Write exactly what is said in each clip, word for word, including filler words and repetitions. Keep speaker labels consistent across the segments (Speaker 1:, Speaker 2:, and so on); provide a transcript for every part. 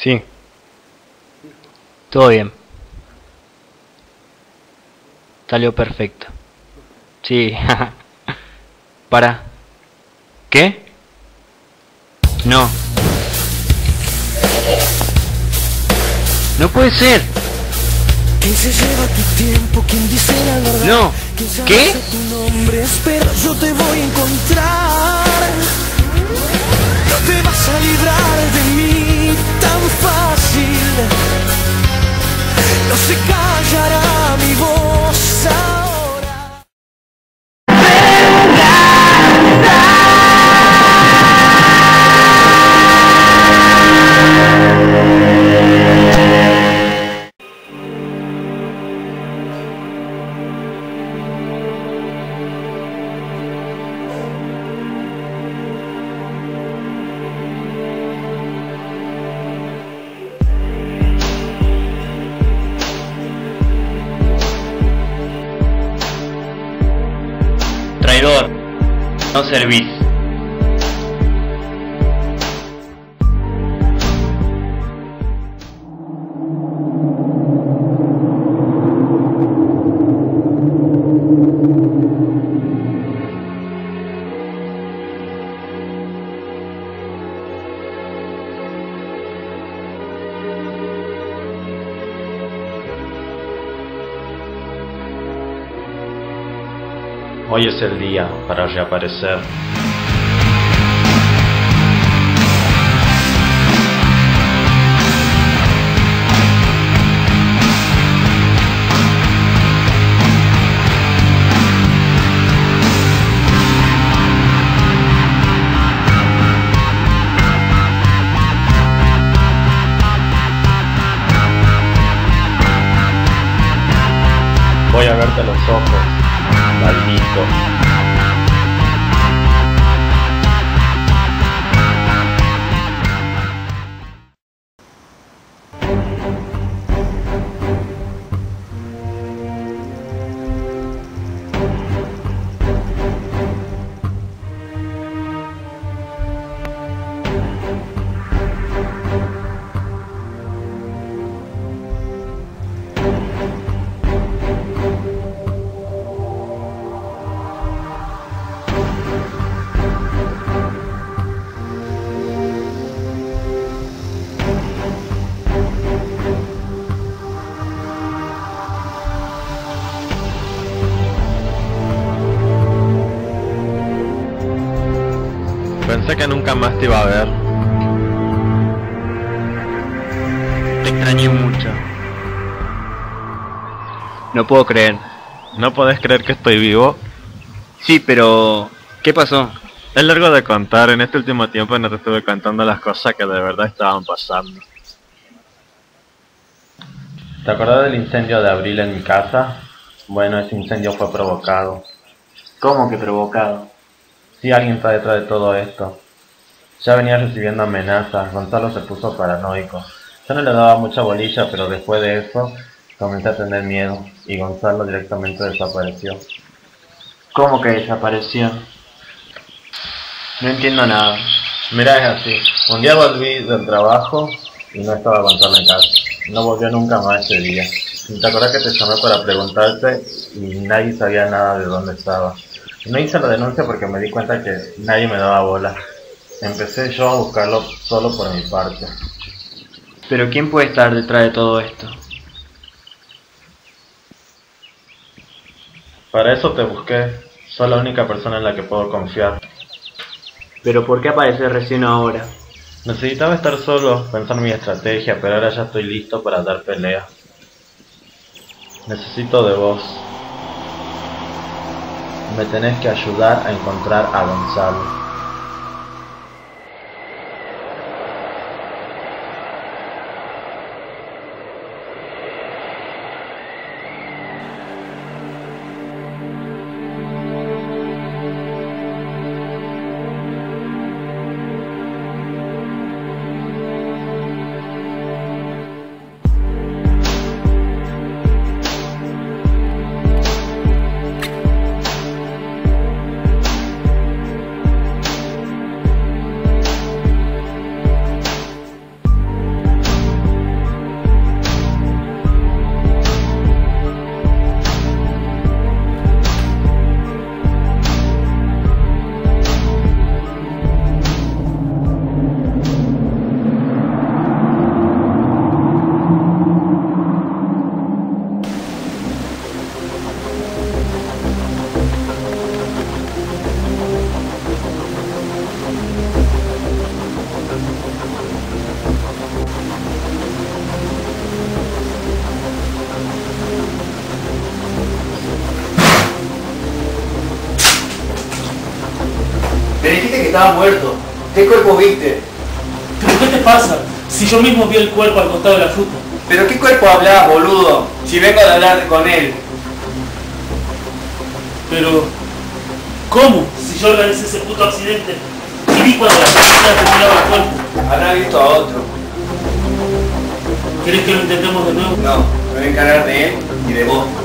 Speaker 1: Sí. Todo bien. Salió perfecto. Sí. Para. ¿Qué? No. No puede ser.
Speaker 2: ¿Quién se lleva tu tiempo? ¿Quién dice la verdad?
Speaker 1: No.
Speaker 2: ¿Quién sabe
Speaker 1: ¿Qué?
Speaker 2: tu nombre? Espera, yo te voy a encontrar. No te vas a librar de mí tan fácil. No se callará mi voz ahora.
Speaker 1: Traidor. No servís.
Speaker 3: Hoy es el día para reaparecer. Voy a verte a los ojos, maldito. Pensé que nunca más te iba a ver.
Speaker 1: Te extrañé mucho. No puedo creer.
Speaker 3: ¿No podés creer que estoy vivo?
Speaker 1: Sí, pero... ¿qué pasó?
Speaker 3: Es largo de contar. En este último tiempo no te estuve contando las cosas que de verdad estaban pasando. ¿Te acuerdas del incendio de abril en mi casa? Bueno, ese incendio fue provocado.
Speaker 1: ¿Cómo que provocado?
Speaker 3: Sí, alguien está detrás de todo esto. Ya venía recibiendo amenazas, Gonzalo se puso paranoico. Yo no le daba mucha bolilla, pero después de eso comencé a tener miedo y Gonzalo directamente desapareció.
Speaker 1: ¿Cómo que desapareció? No entiendo nada.
Speaker 3: Mira, es así. Un día volví del trabajo y no estaba Gonzalo en casa. No volvió nunca más ese día. ¿Te acuerdas que te llamé para preguntarte y nadie sabía nada de dónde estaba? No hice la denuncia porque me di cuenta que nadie me daba bola. Empecé yo a buscarlo solo por mi parte.
Speaker 1: ¿Pero quién puede estar detrás de todo esto?
Speaker 3: Para eso te busqué. Soy la única persona en la que puedo confiar.
Speaker 1: ¿Pero por qué aparecer recién ahora?
Speaker 3: Necesitaba estar solo, pensar mi estrategia, pero ahora ya estoy listo para dar pelea. Necesito de vos. Me tenés que ayudar a encontrar a Gonzalo.
Speaker 4: estaba muerto. ¿Qué cuerpo viste?
Speaker 5: ¿Pero qué te pasa? Si yo mismo vi el cuerpo al costado de la fruta.
Speaker 4: ¿Pero qué cuerpo hablás, boludo? Si vengo de hablar con él.
Speaker 5: Pero... ¿cómo? Si yo organicé ese puto accidente y vi cuando la persona terminaba el cuerpo.
Speaker 4: Habrá visto a otro.
Speaker 5: ¿Querés que lo intentemos de nuevo?
Speaker 4: No, me voy a encargar de él y de vos.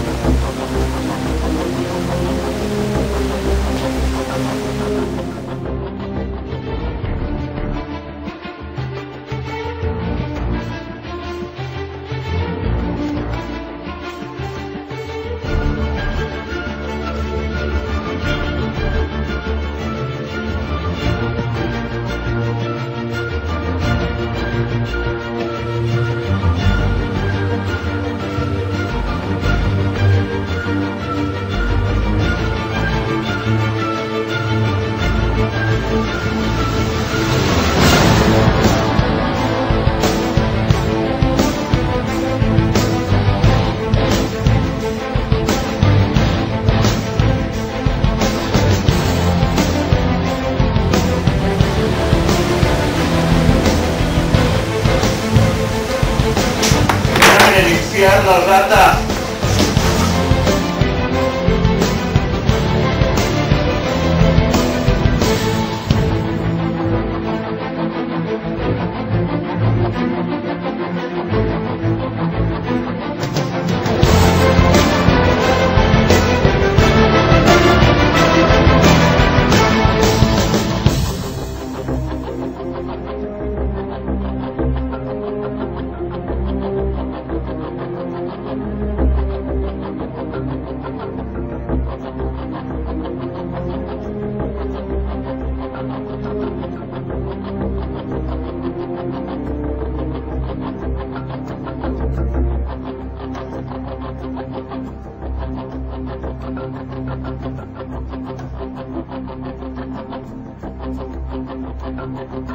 Speaker 4: ¡La rata!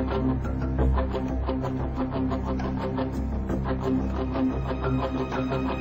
Speaker 4: Thank you.